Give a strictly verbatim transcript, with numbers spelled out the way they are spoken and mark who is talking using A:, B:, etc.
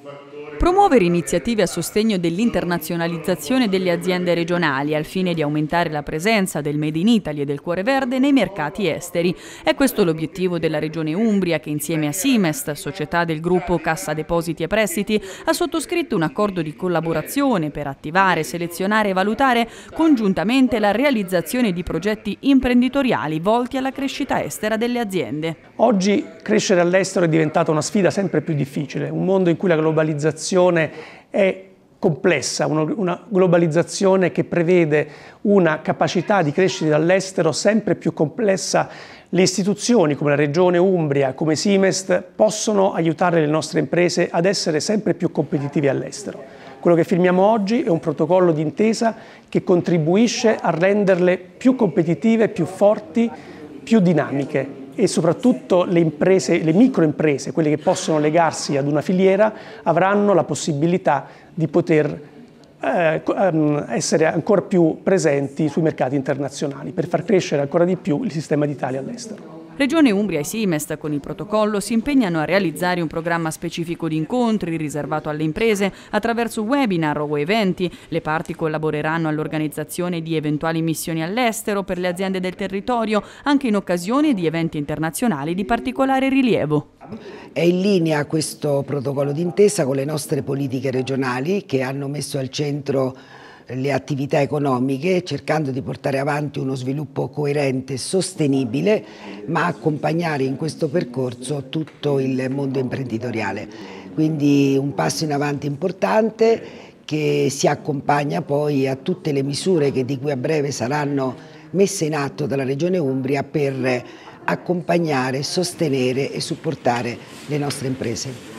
A: Promuovere iniziative a sostegno dell'internazionalizzazione delle aziende regionali al fine di aumentare la presenza del Made in Italy e del Cuore Verde nei mercati esteri. È questo l'obiettivo della Regione Umbria che insieme a Simest, società del gruppo Cassa Depositi e Prestiti, ha sottoscritto un accordo di collaborazione per attivare, selezionare e valutare congiuntamente la realizzazione di progetti imprenditoriali volti alla crescita estera delle aziende.
B: Oggi crescere all'estero è diventata una sfida sempre più difficile, un mondo in cui la globalizzazione è complessa, una globalizzazione che prevede una capacità di crescita dall'estero sempre più complessa. Le istituzioni come la Regione Umbria, come Simest, possono aiutare le nostre imprese ad essere sempre più competitive all'estero. Quello che firmiamo oggi è un protocollo d'intesa che contribuisce a renderle più competitive, più forti, più dinamiche. E soprattutto le imprese, le microimprese, quelle che possono legarsi ad una filiera, avranno la possibilità di poter eh, essere ancora più presenti sui mercati internazionali per far crescere ancora di più il sistema d'Italia all'estero.
A: Regione Umbria e Simest con il protocollo si impegnano a realizzare un programma specifico di incontri riservato alle imprese attraverso webinar o eventi. Le parti collaboreranno all'organizzazione di eventuali missioni all'estero per le aziende del territorio, anche in occasione di eventi internazionali di particolare rilievo.
C: È in linea questo protocollo d'intesa con le nostre politiche regionali che hanno messo al centro le attività economiche, cercando di portare avanti uno sviluppo coerente e sostenibile, ma accompagnare in questo percorso tutto il mondo imprenditoriale. Quindi un passo in avanti importante che si accompagna poi a tutte le misure che di qui a breve saranno messe in atto dalla Regione Umbria per accompagnare, sostenere e supportare le nostre imprese.